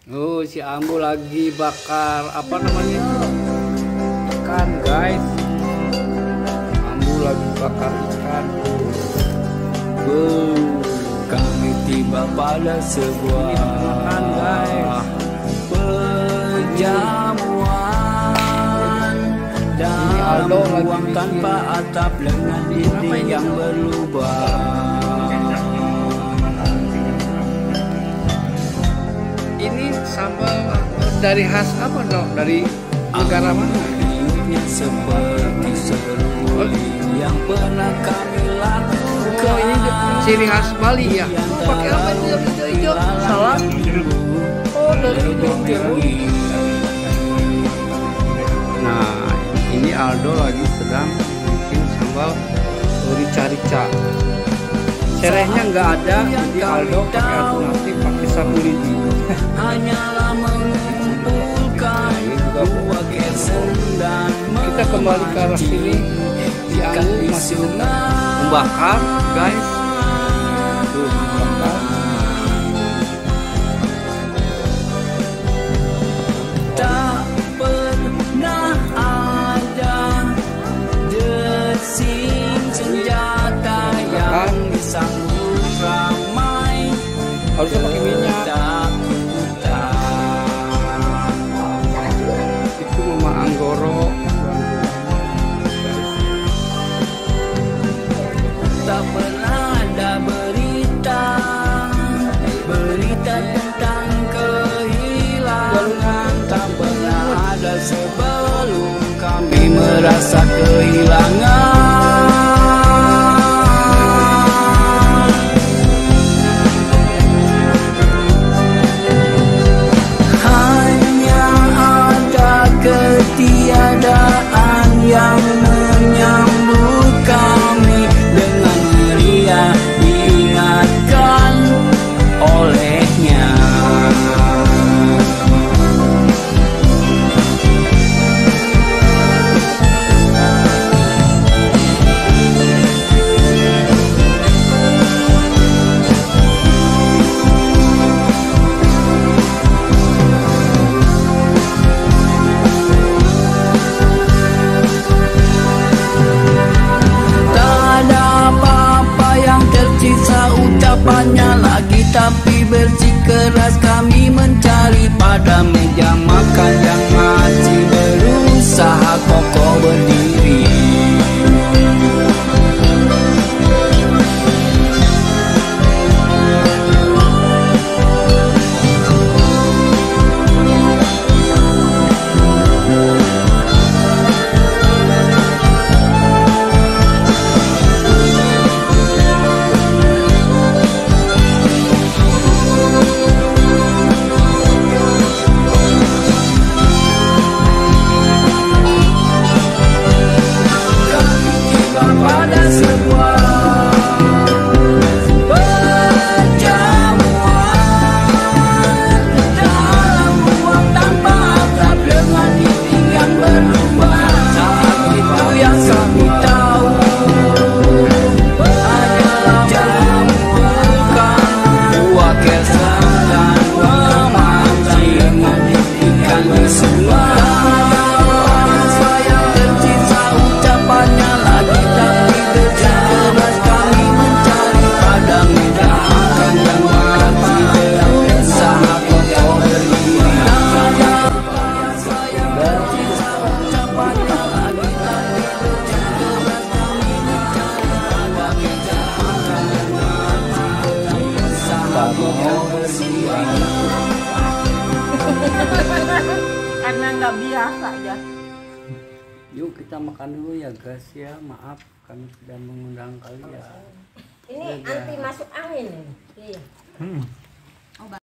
Oh, si Ambo lagi bakar apa namanya? Ikan, guys. Ambo lagi bakar ikan. Kami tiba pada sebuah Makan, guys. perjamuan Ini Aldo dalam lagi ruang bikin. tanpa atap dengan dinding yang berlubang. Ini sambal dari khas apa dong? Dari negara mana? Ini seperti seruli yang pernah kami lakukan. Oh, ini ciri khas Bali ya? Oh, pakai apa itu yang hijau-hijau? Salam? Oh, dari hijau. Nah, ini Aldo lagi sedang bikin sambal rica-rica. Serehnya nggak ada, jadi Aldo pakai alternatif pakai sapu lidi. Hanyalah mengumpulkan dua gesen dan Kita kembali ke arah sini. Si Anggu masih membakar, guys. Tuh, membakar. tak pernah ada desing senjata yang disambut ramai Harusnya pakai minyak. Itu Mama Anggoro. Tak pernah ada berita tentang kehilangan. Tak pernah ada sebelum kami merasa kehilangan. Hanya ada ketiadaan yang menyambut kami dengan meriah diingatkan olehnya. Ucapannya lagi tapi bersikeras kami mencari pada meja makan yang masih berusaha kokoh berdiri. Pada sebuah perjamuan dalam ruang tanpa atap dengan dinding yang berlubang. Saat itu yang kami tahu hanyalah jamukan buah kesan dan memancing ikan di sungai. Yang tersisa ucapannya lagi tapi bersikeras kami mencari pada meja makan yang masih berusaha kokoh berdiri. Yang tersisa ucapannya lagi tapi bersikeras kami mencari pada meja makan yang masih berusaha kokoh berdiri. Karena nggak biasa ya. Yuk kita makan dulu ya, guys ya. Maaf kami tidak mengundang kalian. Ini anti masuk angin nih. Iya.